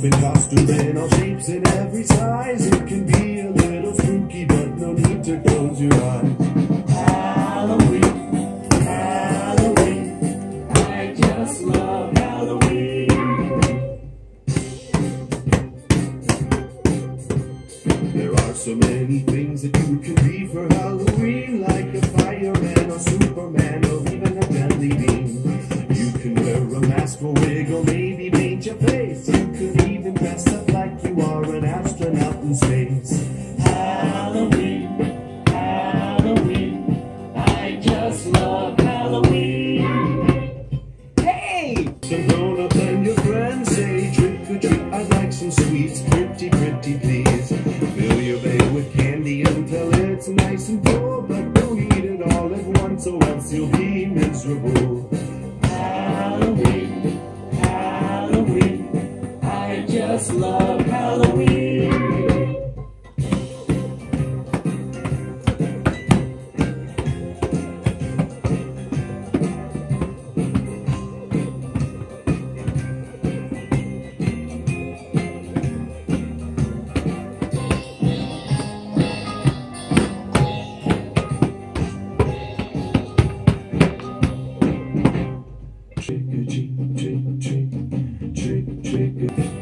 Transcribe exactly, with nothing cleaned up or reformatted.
in costume in all shapes and every size. It can be a little spooky, but no need to close your eyes. Halloween, Halloween, I just love Halloween. There are so many things that you can be for Halloween, like a fireman or Superman or even a deadly bean. You can wear a mask or wig or maybe paint your face. You could even dress up like you are an astronaut in space. Halloween, Halloween, I just love Halloween. Hey! Some grown-ups and your friends say, trick or treat, I'd like some sweets, pretty, pretty please. Fill your bag with candy until it's nice and full, but don't eat it all at once or else you'll be miserable. Halloween, Halloween, I just love Halloween. Trick or treat, trick, trick, trick, trick.